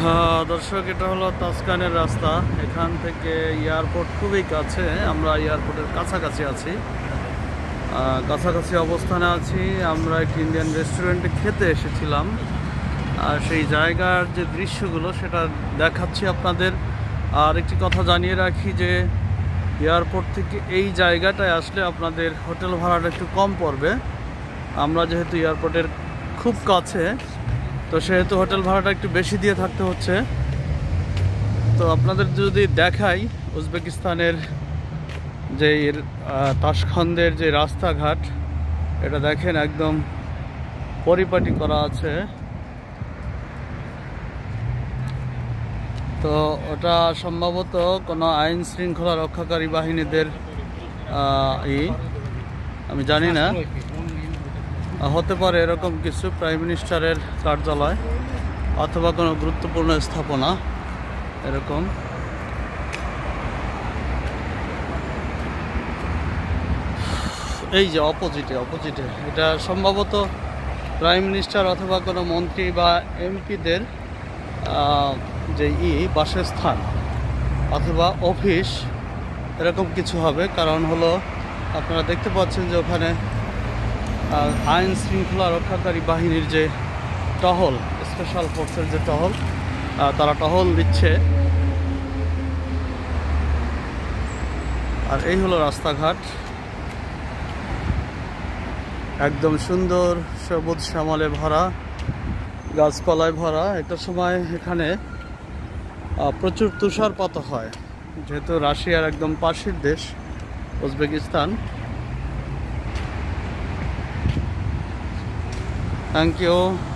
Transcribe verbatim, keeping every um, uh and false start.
হ্যাঁ দর্শক, এটা হলো তাসকানের রাস্তা। এখান থেকে এয়ারপোর্ট খুবই কাছে, আমরা এয়ারপোর্টের কাছাকাছি আছি, কাছাকাছি অবস্থানে আছি। আমরা একটি ইন্ডিয়ান রেস্টুরেন্টে খেতে এসেছিলাম, আর সেই জায়গার যে দৃশ্যগুলো সেটা দেখাচ্ছি আপনাদের। আর একটি কথা জানিয়ে রাখি যে এয়ারপোর্ট থেকে এই জায়গাটায় আসলে আপনাদের হোটেল ভাড়াটা একটু কম পড়বে। আমরা যেহেতু এয়ারপোর্টের খুব কাছে, তো সেহেতু হোটেল ভাড়াটা একটু বেশি দিয়ে থাকতে হচ্ছে। তো আপনাদের যদি দেখাই উজবেকিস্তানের যে তাশখন্দের যে রাস্তাঘাট, এটা দেখেন একদম পরিপাটি করা আছে। তো ওটা সম্ভবত কোনো আইন শৃঙ্খলা রক্ষাকারী বাহিনীদের ই আমি জানি না, হতে পারে এরকম কিছু, প্রাইম মিনিস্টারের কার্যালয় অথবা কোনো গুরুত্বপূর্ণ স্থাপনা এরকম। এই যে অপোজিটে অপোজিটে এটা সম্ভবত প্রাইম মিনিস্টার অথবা কোনো মন্ত্রী বা এমপিদের যে ই বাসস্থান অথবা অফিস এরকম কিছু হবে। কারণ হলো আপনারা দেখতে পাচ্ছেন যে ওখানে আইন শৃঙ্খলা রক্ষাকারী বাহিনীর যে টহল, স্পেশাল ফোর্সের যে টহল, তারা টহল দিচ্ছে। আর এই হলো রাস্তাঘাট, একদম সুন্দর সবুজ শ্যামলে ভরা, গাছপালায় ভরা। একটা সময় এখানে প্রচুর তুষারপাত হয়, যেহেতু রাশিয়ার একদম পাশের দেশ উজবেকিস্তান। Thank you.